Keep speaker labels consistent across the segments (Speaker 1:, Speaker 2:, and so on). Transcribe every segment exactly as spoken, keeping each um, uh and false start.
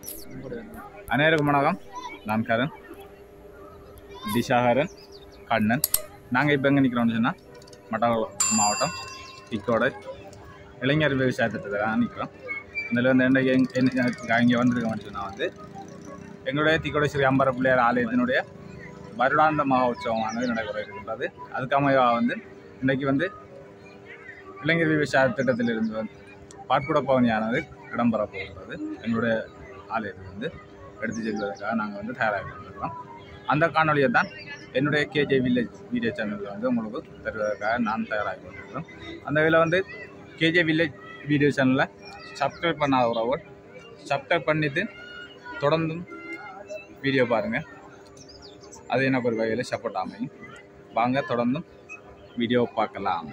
Speaker 1: அனைவருக்கும் வணக்கம். நான் கரண், திஷாகரன், கண்ணன். நாங்கள் இப்போ எங்கே நிற்கிறோம்னு சொன்னால் மட்டக்களப்பு மாவட்டம் திக்கோடை இளைஞர் விவசாய திட்டத்தில் தான் நிற்கிறோம். இதில் வந்து என்ன இங்கே வந்திருக்கோம்னு சொன்னால் வந்து எங்களுடைய திக்கோடை ஸ்ரீ அம்பர பிள்ளையார் ஆலயத்தினுடைய வருடாந்த மகா உற்சவமானது நடைபெற இருக்கின்றது. அதுக்காக வந்து இன்றைக்கு வந்து இளைஞர் விவசாய திட்டத்திலிருந்து வந்து பாட்குட பவனியானது இடம்பெற போகிறது. எங்களுடைய ஆலயத்தில் வந்து எடுத்து செல்வதற்காக நாங்கள் வந்து தயாராக கொண்டிருக்கிறோம். அந்த காணொலியை தான் என்னுடைய கேஜே வில்லேஜ் வீடியோ சேனலில் வந்து உங்களுக்கு தருவதற்காக நான் தயாராக கொண்டிருக்கிறோம். அந்த இதில் வந்து கேஜே வில்லேஜ் வீடியோ சேனலில் சப்ஸ்கிரைப் பண்ணாத உறவுகள் சப்ஸ்கிரைப் பண்ணிவிட்டு தொடர்ந்தும் வீடியோ பாருங்கள். அது எனக்கு ஒரு வகையில் சப்போர்ட் அமையும். வாங்க தொடர்ந்தும் வீடியோ பார்க்கலாம்.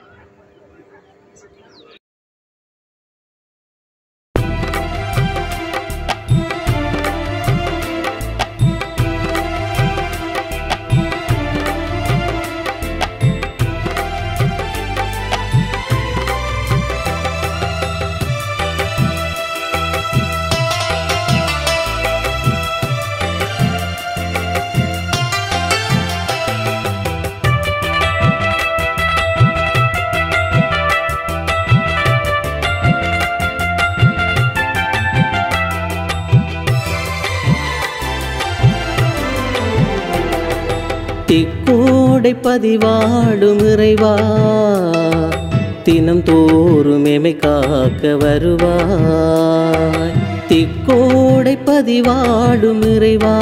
Speaker 2: திக்கோடை பதிவாடும் இறைவா, தினம் தோறும் எமை காக்க வருவாய். திக்கோடை பதிவாடும் இறைவா,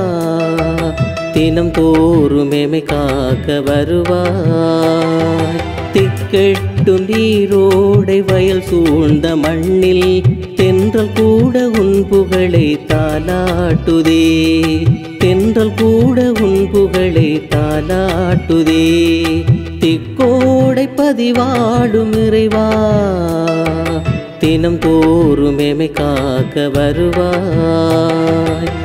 Speaker 2: தினம் தோறும் எமை காக்க வருவாய். திக்கெட்டும் நீரோடை வயல் சூழ்ந்த மண்ணில் தென்றல் கூட உன் புகழை தாலாட்டுதே. தென்றல் கூட உன் புகழை தாலாட்டுதே. திக்கோடை பதிவாடும் இறைவா, தினம் தோறும் எமை காக்க வருவாய்.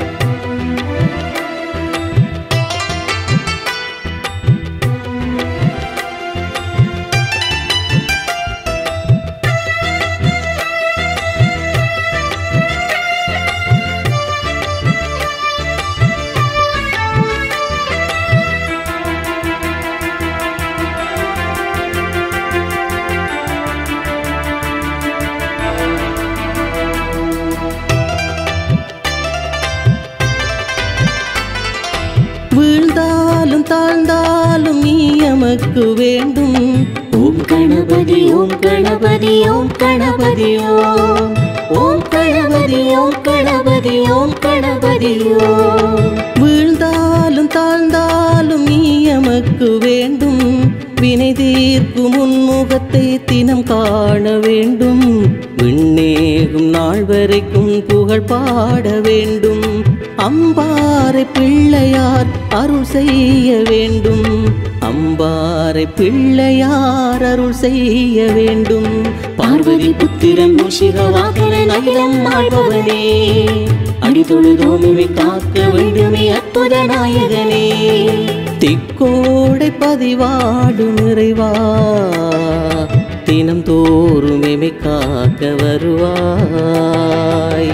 Speaker 2: வீழ்ந்தாலும் தாழ்ந்தாலும் நீ எமக்கு வேண்டும். ஓம் கணபதி ஓம் கணபதி ஓம் கணபதி ஓம் ஓம் கணபதி ஓம் கணபதி ஓம் கணபதி ஓம். வீழ்ந்தாலும் தாழ்ந்தாலும் நீ எமக்கு வேண்டும். வினை தீர்க்கும் உன்முகத்தை தினம் காண வேண்டும். விண்ணேகும் நாள் வரைக்கும் புகழ் பாட வேண்டும். அம்பாறை பிள்ளையார் அருள் செய்ய வேண்டும். அம்பாறை பிள்ளையார் அருள் செய்ய வேண்டும். பார்வதி புத்திரன் மூஷிகவாகனன் அகிலம் ஆள்பவனே, அடிதொழுதோமே காக்க வேண்டுமே அற்புத நாயகனே. திக்கோடை பதிவாடும் இறைவா, தினம் தோறும் எமை காக்க வருவாய்.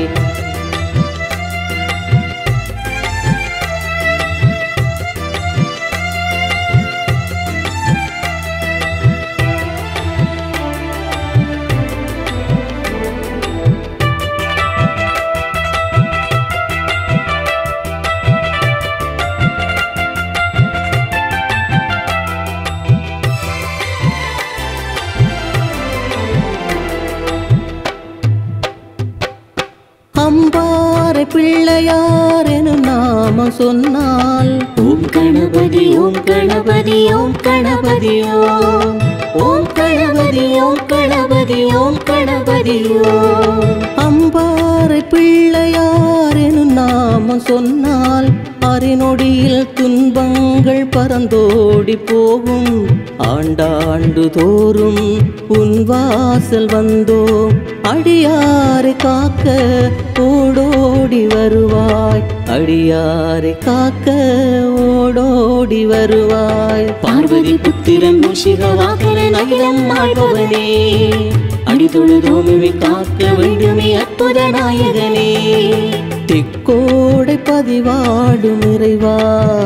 Speaker 2: அம்பாறை பிள்ளையார் எனும் நாமம் சொன்னால் ஓம் கணபதி ஓம் கணபதி ஓம் கணபதி ஓம் ஓம் கணபதி ஓம் கணபதி ஓம் கணபதி ஓம். அம்பாறை பிள்ளையார் எனும் நாமம் சொன்னால் அரைநொடியில் துன்பங்கள் பறந்தோடி போகும். ஆண்டாண்டு தோறும் உன் வாசல் வந்தோம். அடியாரை காக்க ஓடோடி வருவாய். அடியாரை காக்க ஓடோடி வருவாய். பார்வதி புத்திரன் மூஷிகவாகனன் அகிலம் ஆள்பவனே, அடிதொழுதோமே காக்க வேண்டுமே அற்புத நாயகனே. திக்கோடை பதிவாடும் இறைவா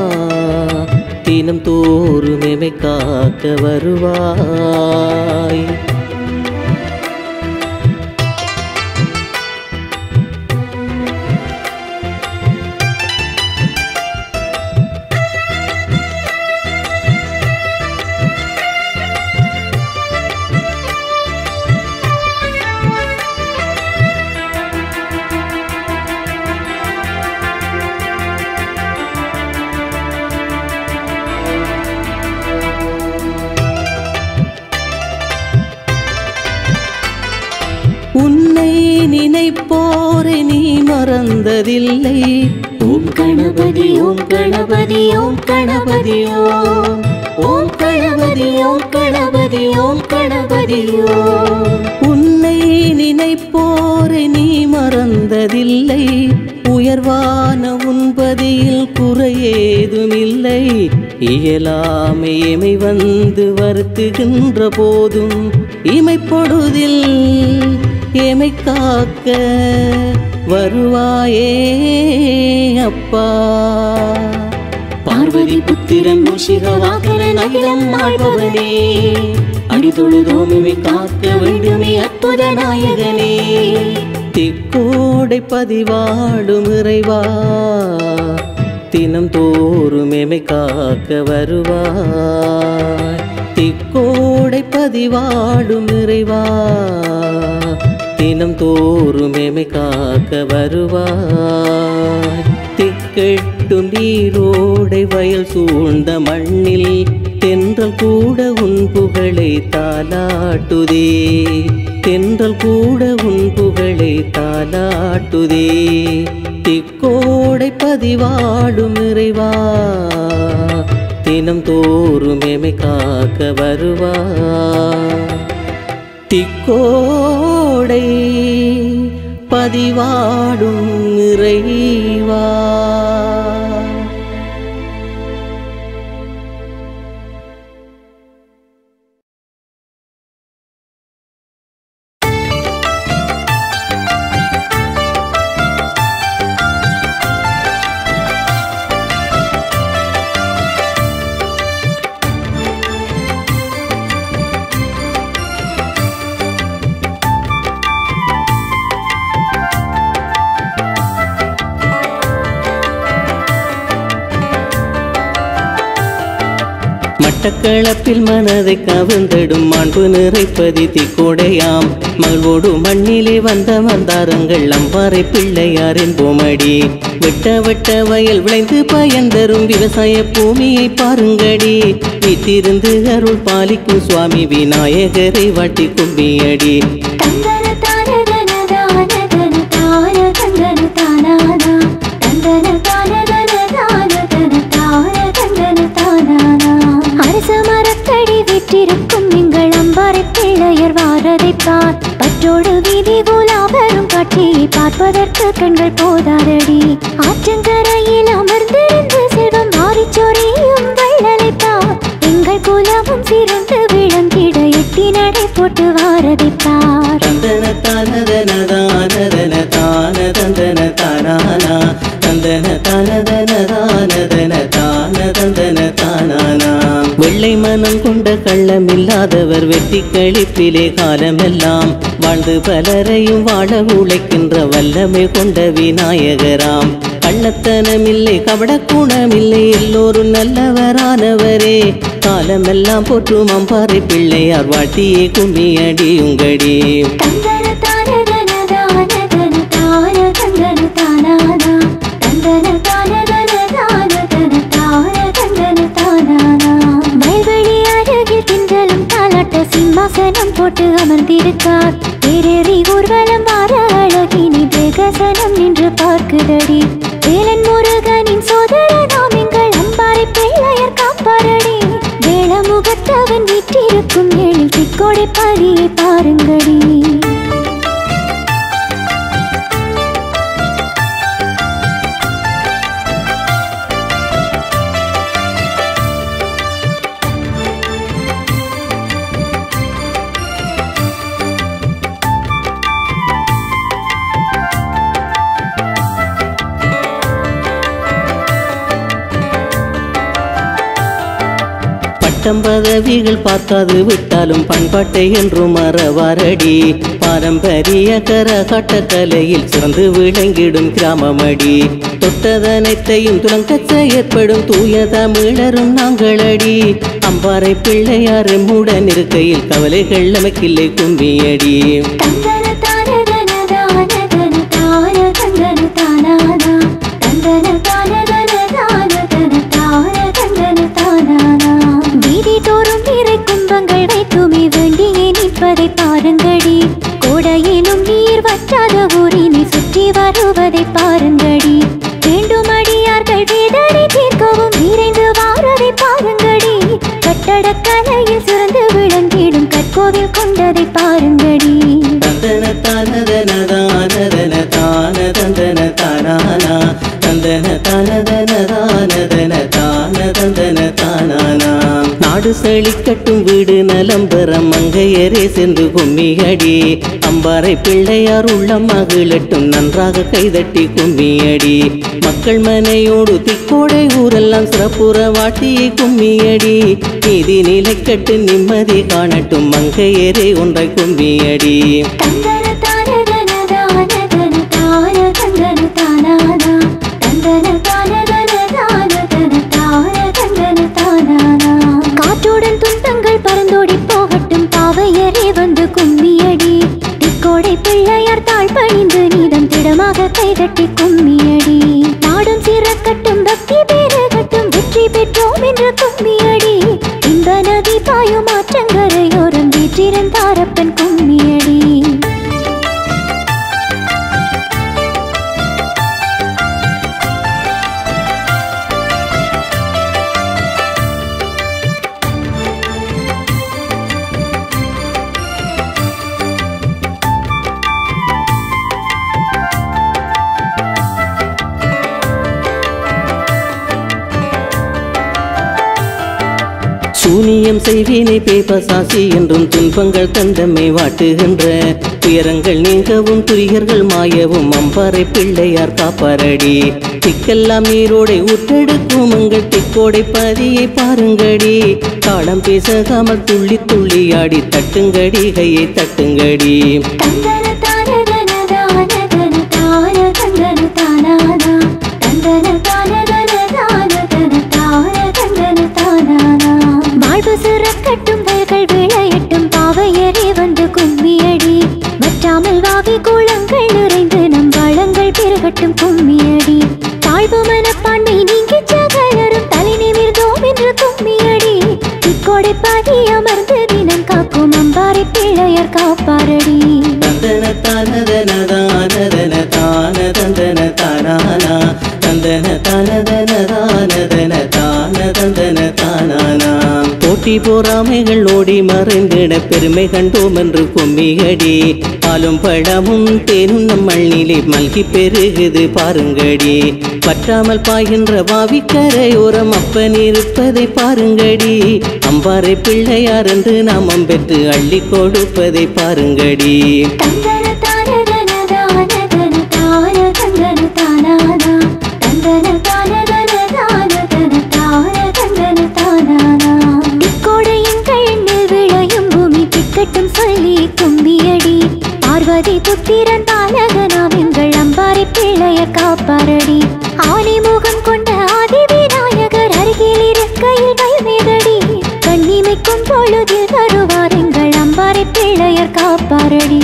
Speaker 2: தினம் தோறும் எமை காக்க வருவாய். உன்னை நினைப்போரை நீ மறந்ததில்லை. ஓம் கணபதி ஓம் கணபதி ஓம் கணபதி ஓம் ஓம் கணபதி ஓம் கணபதி ஓம் கணபதி ஓம். உன்னை நினைப்போரை நீ மறந்ததில்லை. உயர்வான உன்பதியில் குறையேதுமில்லை. இயலாமை எமை வந்து வருத்துகின்ற போதும் இமைப்பொழுதில் எமை காக்க வருவாயே அப்பா. பார்வதி புத்திரன் மூஷிக வாகனன் அகிலம் ஆழ்பவனே, அடிதொழுதோம் எமை காக்க வேண்டுமே அற்புத நாயகனே. திக்கோடை பதிவாடும் இறைவா தினம் தோறும் எமை காக்க வருவாய். திக்கோடை பதிவாடும் இறைவா தினம் தோறும் எமை காக்க வருவாய். திக்கெட்டும் நீரோடை வயல் சூழ்ந்த மண்ணில் தென்றல் கூட உன் புகழை தாலாட்டுதே. தென்றல் கூட உன் புகழை தாலாட்டுதே. திக்கோடை பதிவாடும் இறைவா தினம் தோறும் எமை காக்க வருவாய். திக்கோடை பதிவாடும் இறைவா. மட்டக்களப்பில் மனதை கவிழ்ந்திடும் மாண்பு நிறைப்பதி திக்கோடையாம். மகளோடு மண்ணிலே வந்த மந்தாரங்கள் அம்பாறை பிள்ளையாரின் போமடி. வெட்ட வெட்ட வயல் விளைந்து பயன் தரும் விவசாய பூமியை பாருங்கடி. வீட்டிருந்து அருள் பாலிக்கும் சுவாமி விநாயகரை வாட்டி கும்பியடி. பற்றோடு வீதி கோலாபரும் காட்சியை பார்ப்பதற்கு கண்கள் போதாதடி. ஆற்றங்கரையில் அமர்ந்திருந்து செல்வம் மாறிச்சொரியும் வள்ளலைப்பார். எங்கள் குலமும் சிறந்து விளங்கிட எட்டி நடை போட்டு வாரதைப்பார். தந்தன தானதன தானதன தான தந்தன தானானா தந்தன தானதன தானதன தான தந்தன தானானா. வெள்ளை மனம் கொண்ட கள்ளமில்லாதவர் வெட்டி கழிப்பிலே காலமெல்லாம் வாழ்ந்து பலரையும் வாழ உழைக்கின்ற வல்லமை கொண்ட விநாயகராம். கள்ளத்தனமில்லை கபடக்குணமில்லை எல்லோரும் நல்லவரானவரே. காலமெல்லாம் போற்றும் அம்பாறை பிள்ளையார் வாட்டியே கும்மியடி உங்கடி. சிம்மாசனம் போட்டு அமர்ந்திருக்கார். வேறேறி ஊர்வலம் வார அழகினி பிரகசனம் நின்று பார்க்குதடி. வேலன் முருகனின் சோதரனாம் எங்கள் அம்பாறை பிள்ளையர் காப்பாரடி. வேளமுகத்தவன் வீற்றிருக்கும் எழில் திக்கோடை பதியை பாருங்கடி.
Speaker 3: பட்டம் பதவிகள் பார்க்காது விட்டாலும் பண்பாட்டை என்றும் மறவாரடி. பாரம்பரிய கரகாட்ட கலையில் சிறந்து விளங்கிடும் கிராமமடி. தொட்டதனைத்தையும் துலங்கச் செயற்படும் தூய தமிழரும் நாங்களடி. அம்பாறை பிள்ளையார் எம்முடன் இருக்கையில் கவலைகள் நமக்கில்லை கும்பியடி.
Speaker 2: வீதி தோறும் நீரை கும்பங்கள் வைத்துமே வேண்டியே நிற்பதை பாருங்கடி. கோடையிலும் நீர் வற்றாத ஊரினை சுற்றி வருவதை பாருங்கடி. வேண்டுமடியார்கள் வேதனை தீர்க்கவும் விரைந்து வாரதை பாருங்கடி. கட்டடக்கலையில் சிறந்து விளங்கிடும் கற்கோவில் கொண்டதை பாருங்கடி.
Speaker 3: தந்தன தானதன தானதன தான தந்தன தானானா தந்தன தானதன தானதன தான தந்தன தானானா. நாடு செழிக்கட்டும் வீடு நலம் பெற மங்கையரே சென்று கும்மியடி. அம்பாறை பிள்ளையார் உள்ளம் மகிழட்டும் நன்றாக கைதட்டி கும்மியடி. மக்கள் மனையோடு திக்கோடை ஊரெல்லாம் சிறப்புற வாட்டியை கும்மியடி. நீதி நிலைக்கட்டு நிம்மதி காணட்டும் மங்கையரே ஒன்றை கும்மியடி.
Speaker 2: காற்றுடன் துன்பங்கள் பறந்தோடி போகட்டும் பாவையரே வந்து கும்மியடி. திக்கோடை பிள்ளையார் தாழ் பணிந்து நீதம் திடமாக கைதட்டி கும்மியடி. நாடும் சிறக்கட்டும் பக்தி பெருகட்டும் வெற்றி பெற்றோம் என்று கும்மியடி. இந்த நதி பாயும் மாற்றங்கரையோரம் வீற்றிருந்தாரப்பன் கும்மியடி.
Speaker 3: சூனியம் செய்வினை பேபசாசி என்றும் துன்பங்கள் தந்தமை வாட்டுகின்ற துயரங்கள் நீங்கவும் துரியர்கள் மாயவும் அம்பாறை பிள்ளையார் காப்பாரடி. திக்கெல்லாம் நீரோடை ஊற்றெடுக்கும் உங்கள் திக்கோடை பதியை பாருங்கடி. தாளம் பேசகாமல் துள்ளி துள்ளி ஆடி தட்டுங்கடி கையை தட்டுங்கடி.
Speaker 2: வாழ்வு சிறக்கட்டும் வயல்கள் விளையட்டும் பாவையரே வந்து கும்மியடி. வற்றாமல் வாவி கூளங்கள் நிறைந்து நம் வளங்கள் பெருகட்டும் கும்மியடி. தாழ்வு மனப்பான்மை நீங்கி சகலரும் தலை நிமிர்ந்தோம் என்று கும்மியடி. திக்கோடை பாதி அமர்ந்து தினம் காக்கும் அம்பாறை பிள்ளையார் காப்பாரடி.
Speaker 3: தந்தன தானதன தானதன தான தந்தன தானானா தந்தன தானதன தானதன தான தந்தன தானானா. போட்டி போராமைகள் ஓடி மறைந்திட பெருமை கண்டோம் என்று கும்மியடி. பாலும் பழமும் தேனும் நம் மண்ணிலே மல்கி பெருகுது பாருங்கடி. பற்றாமல் பாய்கின்ற வாவிக்கரையோரம் அப்பன் இருப்பதை பாருங்கடி. அம்பாறை பிள்ளையார் என்று நாமம் பெற்று அள்ளி கொடுப்பதை பாருங்கடி.
Speaker 2: சொல்லி கும்மியடி. பார்வதி புத்திரன் பாலகனாம் எங்கள் அம்பாறை பிள்ளையார் காப்பாரடி. ஆனை முகம் கொண்ட ஆதி விநாயகர் அருகில் இருக்கையில் பயமேதடி. கண்ணிமைக்கும் பொழுதில் வருவார் எங்கள் அம்பாறை பிள்ளையார் காப்பாரடி.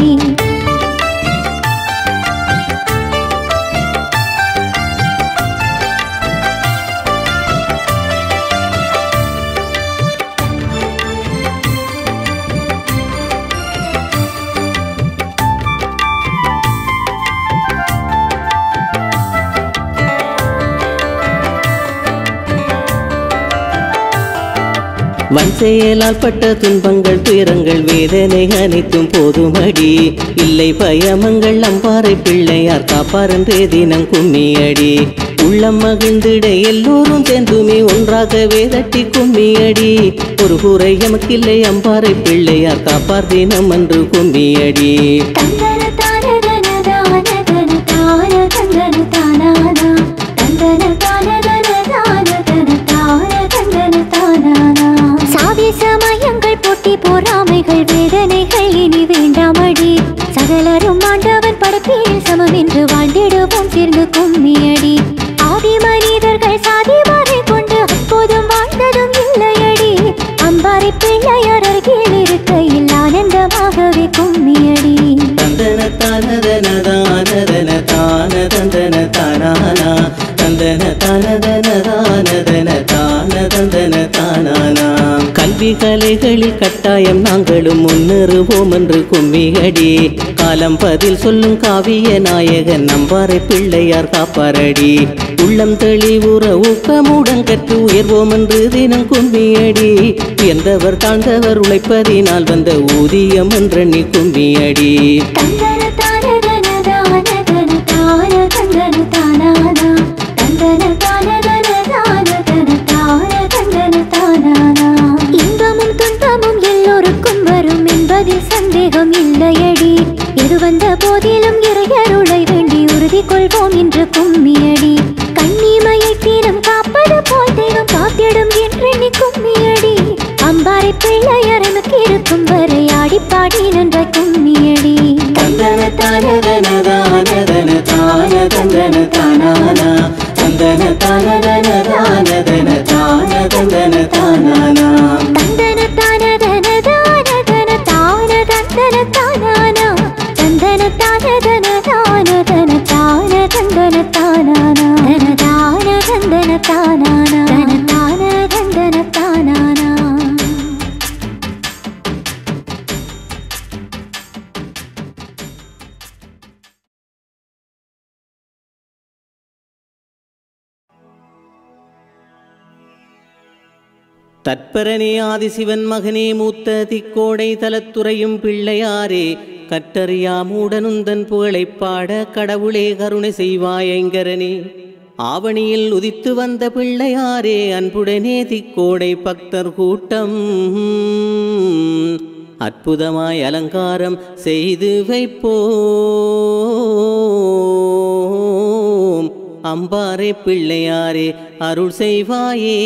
Speaker 3: வன் செயலால் பட்ட துன்பங்கள் துயரங்கள் வேதனை அனைத்தும் போதுமடி. இல்லை பயமங்கள் அம்பாறை பிள்ளையார் காப்பாரென்றே தினம் கும்மியடி. உள்ளம் மகிழ்ந்திட எல்லோரும் சேர்ந்துமே ஒன்றாகவே தட்டி கும்மியடி. ஒரு குறை எமக்கில்லை அம்பாறை பிள்ளையார் காப்பார் தினம் என்று கும்மியடி.
Speaker 2: வாழும் என்று வாழ்ந்திடுவோம் சேர்ந்து கும்மியடி. ஆதி மனிதர்கள் சாதி மாறி கொண்டு அப்போதும் வாழ்ந்ததும் இல்லையடி. அம்பாரி பிள்ளையார் அருகில் இருக்கையில் ஆனந்தமாகவே கும்மியடி.
Speaker 3: தந்தன தானதன தானதன தான தந்தன தானானா தந்தன தானதன தானதன தான தந்தன தானானா. கல்வி கலைகளில் கட்டாயம் நாங்களும் முன்னேறுவோம் என்று கும்மியடி. காலம் பதில் சொல்லும் காவிய நாயகன் அம்பாரை பிள்ளையார் காப்பாரடி. உள்ளம் தெளிவுற ஊக்கமுடன் கற்று உயர்வோம் என்று தினம் கும்மியடி. உயர்ந்தவர் தாழ்ந்தவர் உழைப்பதினால் வந்த ஊதியம் என்றெண்ணி கும்மியடி.
Speaker 2: தந்தன தானதன தானதன தான தந்தன தானானா தந்தன தானதன தானதன தான தந்தன தானானா. இன்பமும் துன்பமும் எல்லோருக்கும் வரும் என்பதில் சந்தேகம் இல்லையடி. எது வந்த போதிலும் இறையருளை வேண்டி உறுதி கொள்வோம் என்று கும்மியடி. கண்ணிமையை தீரம் காப்பது போல் தெய்வம் காத்திடும் என்றெண்ணி கும்மியடி. அம்பாரை பிள்ளையார் எமக்கு இருக்கும் வரை ஆடி பாடி நன்ற கும்மியடி.
Speaker 3: தந்தன தானதன தானதன தான தந்தன தானானா தந்தன தானதன தானதன தான தந்தன தானானா.
Speaker 2: தந்தன தானதன தானதன தான தந்தன தானானா தந்தன தானதன தானதன தான தந்தன தானானா தன தான தந்தன தானானா தன தான தந்தன தானானா.
Speaker 3: தற்பரனே ஆதிசிவன் மகனே மூத்த திக்கோடை தலத்துறையும் பிள்ளையாரே கற்றறியா மூடனுந்தன் புகழைப் பாட கடவுளே கருணை செய்வாயங்கரனே. ஆவணியில் உதித்து வந்த பிள்ளையாரே அன்புடனே திக்கோடை பக்தர் கூட்டம் அற்புதமாய் அலங்காரம் செய்து வைப்போம். அம்பாரே பிள்ளையாரே அருள் செய்வாயே.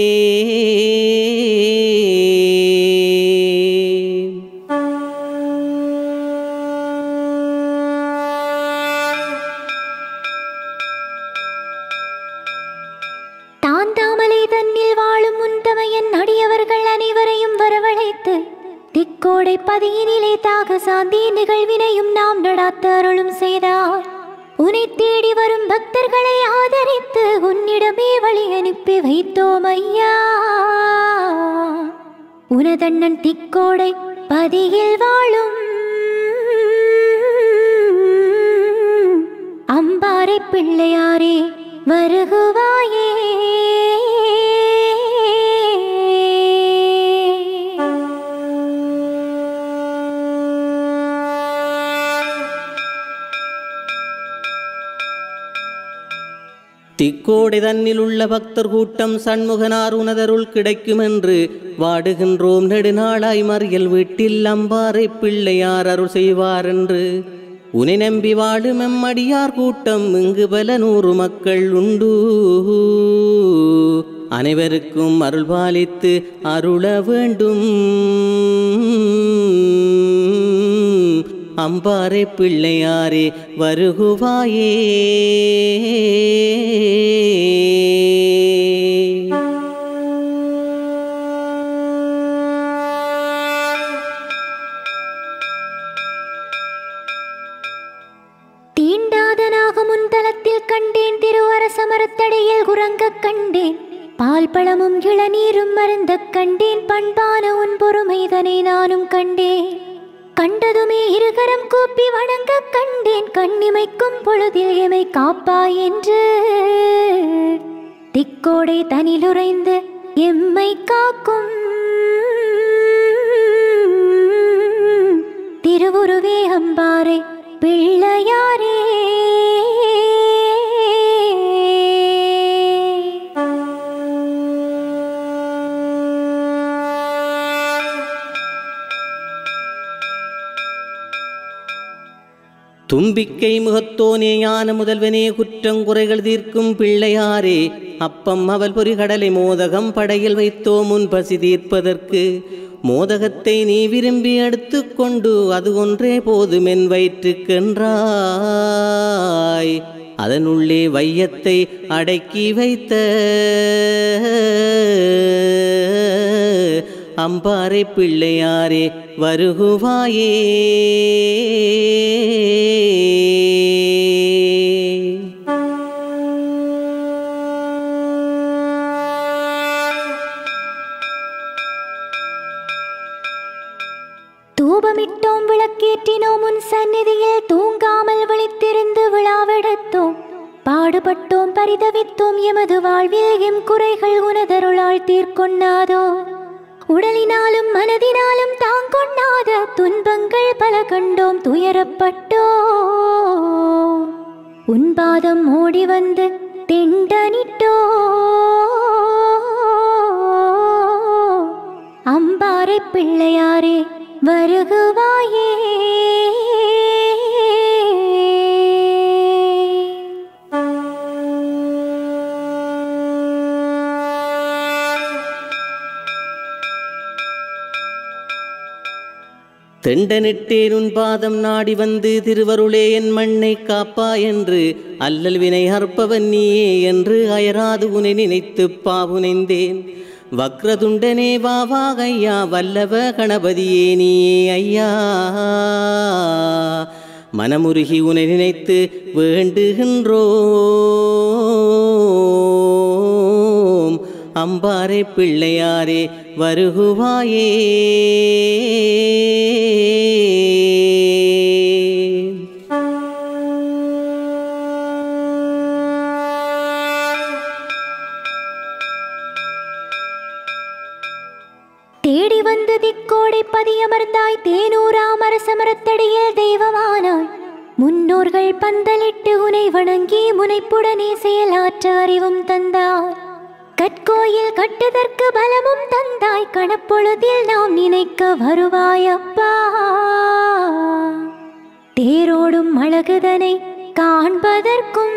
Speaker 2: தாந்தாமலை தன்னில் வாழும் முன்தமையன் அடியவர்கள் அனைவரையும் வரவழைத்து திக்கோடை பதியினிலே தாக சாந்தி நிகழ்வினையும் நாம் நடாத்த அருளும் செய்தார். உன்னை தேடி வரும் பக்தர்களை ஆதரித்து உன்னிடமே வழி அனுப்பி வைத்தோம் ஐயா. உனதண்ணன் திக்கோடை பதியில் வாழும் அம்பாரை பிள்ளையாரே வருகுவாயே.
Speaker 3: திக்கோடை தன்னில் உள்ள பக்தர் கூட்டம் சண்முகனார் உனதருள் கிடைக்கும் என்று வாடுகின்றோம் நெடுநாளாய் மறியல் வீட்டில் அம்பாரை பிள்ளையார் அருள் செய்வார் என்று. உனை நம்பி வாழும் எம்மடியார் கூட்டம் இங்கு பல நூறு மக்கள் உண்டு. அனைவருக்கும் அருள் பாலித்து அருள வேண்டும். அம்பாரே பிள்ளையாரே வருகுவாயே.
Speaker 2: தீண்டாதனாக முன்தலத்தில் கண்டேன் திருவரச மரத்தடையில் குரங்க கண்டேன். பால் பழமும் இளநீரும் மருந்த கண்டேன். பண்பான உன் பொறுமைதனை நானும் கண்டேன். கண்டதுமே இருகரம் கூப்பி வணங்க கண்டேன். கண்ணிமைக்கும் பொழுதில் எமை காப்பாய் என்று திக்கோடை தனிலுறைந்து எம்மை காக்கும் திருவுருவே அம்பாரை பிள்ளையாரே.
Speaker 3: தும்பிக்கை முகத்தோனே ஞான முதல்வனே குற்றங்குறைகள் தீர்க்கும் பிள்ளையாரே. அப்பம் அவல் பொறி கடலை மோதகம் படையில் வைத்தோ முன் பசி தீர்ப்பதற்கு. மோதகத்தை நீ விரும்பி எடுத்து கொண்டு அது ஒன்றே போதுமென் வயிற்றுக்கென்றாய். அதனுள்ளே வையத்தை அடக்கி வைத்த அம்பாறை பிள்ளையாரே வருகுவாயே.
Speaker 2: தூபமிட்டோம், விளக்கேற்றினோம், உன் சந்நிதியில் தூங்காமல் விழித்திருந்து விழாவெடுத்தோம். பாடுபட்டோம், பரிதவித்தோம், எமது வாழ்வில் எம் குறைகள் உனதருளால் தீர்க்கொண்ணாதோ. உடலினாலும் மனதினாலும் தாங்கொண்ணாத துன்பங்கள் பல கண்டோம், துயரப்பட்டோ. உன் பாதம் ஓடி வந்து தெண்டனிட்டோ. அம்பாறை பிள்ளையாரே வருகுவாயே.
Speaker 3: தெண்டனிட்டேன் உன் பாதம் நாடி வந்து திருவருளே என் மண்ணை காப்பா என்று அல்லல் வினை அற்பவன் நீயே என்று அயராது உனை நினைத்து பாவுனைந்தேன். வக்ரதுண்டனே வாவா ஐயா, வல்லவ கணபதியே நீயே ஐயா. மனமுருகி உனை நினைத்து வேண்டுகின்றோம். அம்பாறை பிள்ளையாரே வருகுவாயே.
Speaker 2: தேடி வந்து திக்கோடை பதியமர்ந்தாய், தேனூராம் அரசமரத்தடியில் தெய்வமானாய். முன்னோர்கள் பந்தலிட்டு உனை வணங்கி முனைப்புடனே செயலாற்ற அறிவும் தந்தாய். கற்கோயில் கட்டுதற்கு பலமும் தந்தாய், கணப்பொழுதில் நாம் நினைக்க வருவாயப்பா. தேரோடும் அழகுதனை காண்பதற்கும்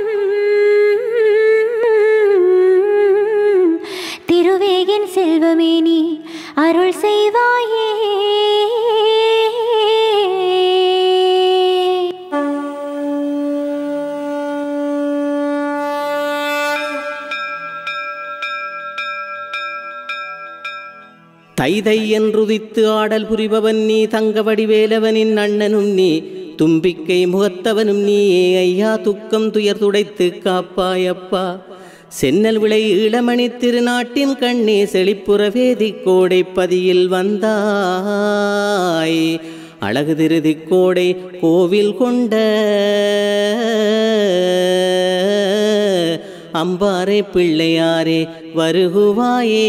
Speaker 2: திருவேயின் செல்வமே நீ அருள் செய்வாயே.
Speaker 3: தைதை என்றுதித்து ஆடல் புரிபவன் நீ, தங்க வடிவேலவனின் அண்ணனும் நீ, தும்பிக்கை முகத்தவனும் நீயே ஐயா. துக்கம் துயர் துடைத்து காப்பாயப்பா. சென்னல் விளை இளமணி திருநாட்டின் கண்ணே செழிப்புறவே திக்கோடை பதியில் வந்தாய். அழகு திருதிக்கோடை கோவில் கொண்ட அம்பாறை பிள்ளையாரே வருகுவாயே.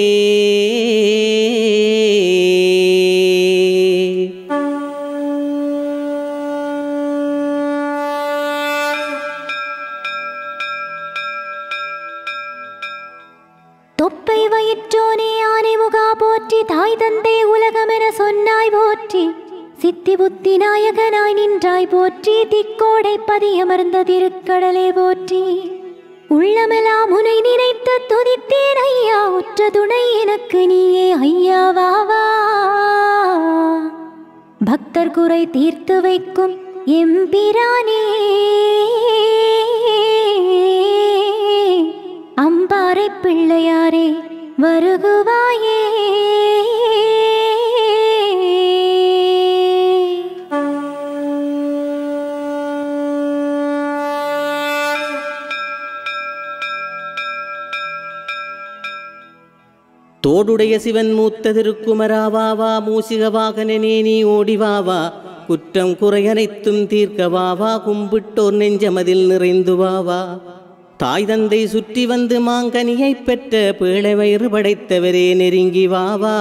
Speaker 2: தொப்பை வயிற்றோனே ஆனை முகா போற்றி, தாய் தந்தை உலகமென சொன்னாய் போற்றி. சித்தி புத்தி நாயகனாய் நின்றாய் போற்றி, திக்கோடை பதியமர்ந்த திருக்கடலே போற்றி. உள்ளமெல்லாம் உனை நினைத்து துதித்தேன் ஐயா, உற்ற துணை எனக்கு நீயே ஐயா வாவா. பக்தர் குறை தீர்த்து வைக்கும் எம்பிரானே, அம்பாறை பிள்ளையாரே வருகுவாயே.
Speaker 3: தோடுடைய சிவன் மூத்த திருக்குமராவாவா, மூசிக வாகனனே நீ ஓடிவாவா. குற்றம் குறையனைத்தும் தீர்க்கவாவா, கும்பிட்டோர் நெஞ்சமதில் நிறைந்து வாவா. தாய் தந்தை சுற்றி வந்து மாங்கனியை பெற்ற பேழை வயிறு படைத்தவரே நெருங்கி வாவா.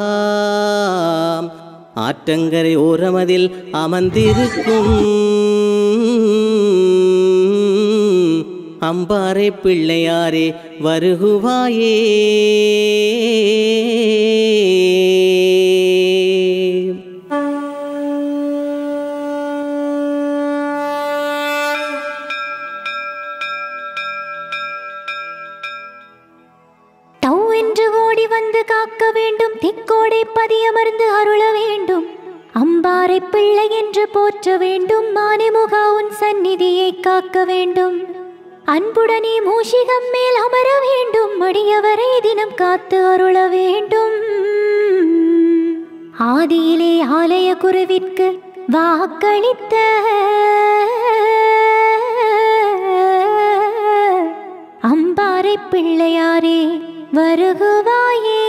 Speaker 3: ஆற்றங்கரை ஓரமதில் அமர்ந்திருக்கும் அம்பாறை பிள்ளையாரே வருகுவாயே. காக்க வேண்டும், திக்கோடை பதியமர்ந்து அருள வேண்டும். அம்பா
Speaker 2: அம்பாரை பிள்ளை என்று போற்ற வேண்டும். மானிமுகா உன் சந்நிதியை காக்க வேண்டும். அன்புடனே மூஷிகம் மேல் அமர வேண்டும். அடியவரை தினம் காத்து அருள வேண்டும். ஆதியிலே ஆலய குருவிற்கு வாக்களித்த அம்பாரை பிள்ளையாரே வருகுவாயே.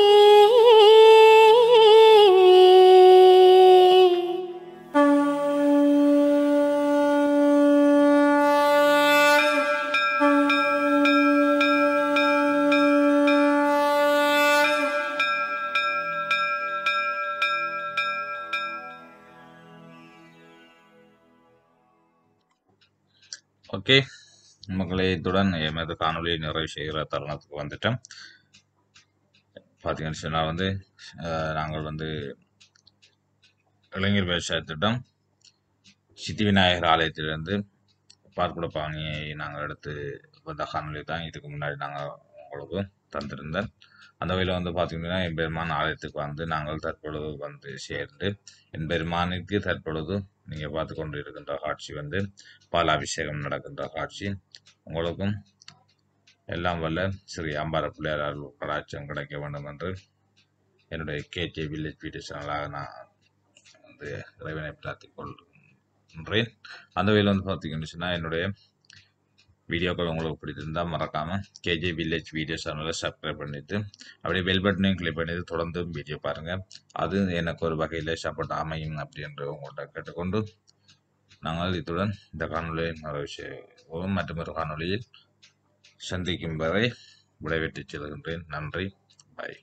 Speaker 1: ஓகே மக்களே, இத்துடன் எமது காணொலியை நிறைவு செய்கிற தருணத்துக்கு வந்துட்டோம். பார்த்தீங்கன்னு சொன்னால் வந்து நாங்கள் வந்து இளைஞர் விவசாய திட்டம் சித்தி விநாயகர் ஆலயத்திலிருந்து பார்க்குட பாணியை நாங்கள் எடுத்து வந்த காணொலி தான் இதுக்கு முன்னாடி நாங்கள் உங்களுக்கு தந்திருந்தோம். அந்த வகையில் வந்து பார்த்திங்கன்னா என் பெருமான் ஆலயத்துக்கு வந்து நாங்கள் தற்பொழுது வந்து சேர்ந்து என் பெருமானுக்கு தற்பொழுது நீங்கள் பார்த்து கொண்டு இருக்கின்ற காட்சி வந்து பாலாபிஷேகம் நடக்கின்ற காட்சி. உங்களுக்கும் எல்லாம் வல்ல ஸ்ரீ அம்பார பிள்ளையார் அருள் கடாட்சம் கிடைக்க வேண்டும் என்று என்னுடைய கேஜே வில்லேஜ் வீடியோ சேனலாக நான் வந்து இறைவனை பிரார்த்திக் கொள்கின்றேன். அந்த வகையில் வந்து பார்த்தீங்கன்னு சொன்னால் என்னுடைய வீடியோக்கள் உங்களுக்கு பிடித்திருந்தால் மறக்காமல் கேஜே வில்லேஜ் வீடியோ சேனலை சப்ஸ்கிரைப் பண்ணிவிட்டு அப்படியே பெல் பட்டனையும் கிளிக் பண்ணிட்டு தொடர்ந்து வீடியோ பாருங்கள். அது எனக்கு ஒரு வகையில் சப்போர்ட் அமையும் அப்படி என்று உங்கள்கிட்ட கேட்டுக்கொண்டு நாங்கள் இத்துடன் இந்த காணொலியை நிறைவு செய்வோம். மற்றொரு காணொலியில் சந்திக்கும் வரை விடைபெற்று செல்கின்றேன். நன்றி, பாய்.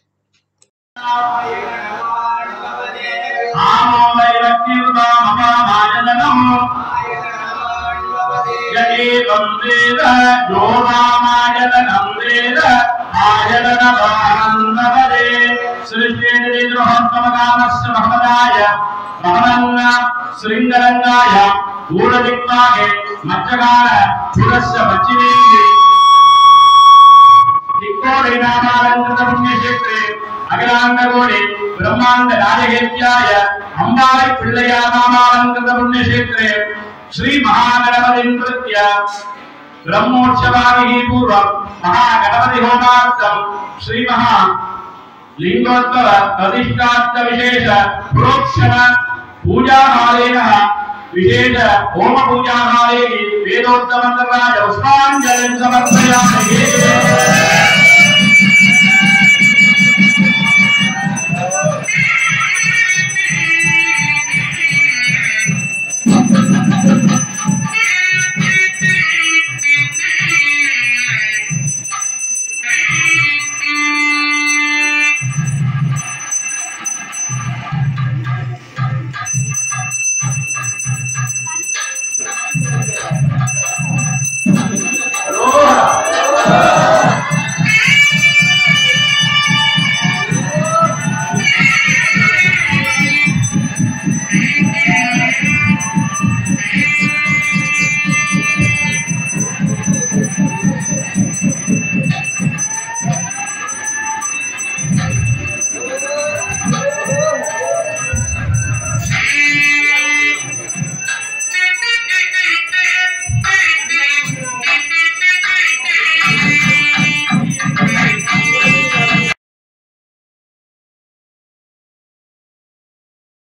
Speaker 4: श्रृंगरंगाय पूर्वदिक्पागे मध्यकाल पुरस्य पश्चिमे दिक्कोडे नामालंकृत पुण्यक्षेत्रे अखिलांडकोडे ब्रह्मांड राजगेत्याय अंबारी पिल्लैयार नामालंकृत पुण्यक्षेत्रे श्री महागणपति नृत्य ब्रह्मोत्सवादिः पूर्वं महागणपति होमार्थं श्री महा लिंगोत्सव प्रतिष्ठार्थ विशेष प्रोक्षण पूजाकालेन विशेष होम पूजाकाले वेदोत्तमंत्राय पुष्पांजलिं समर्पयामि।